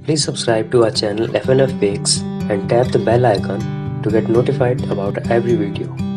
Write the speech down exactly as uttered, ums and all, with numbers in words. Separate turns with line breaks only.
Please subscribe to our channel FnFPicks and tap the bell icon to get notified about every video.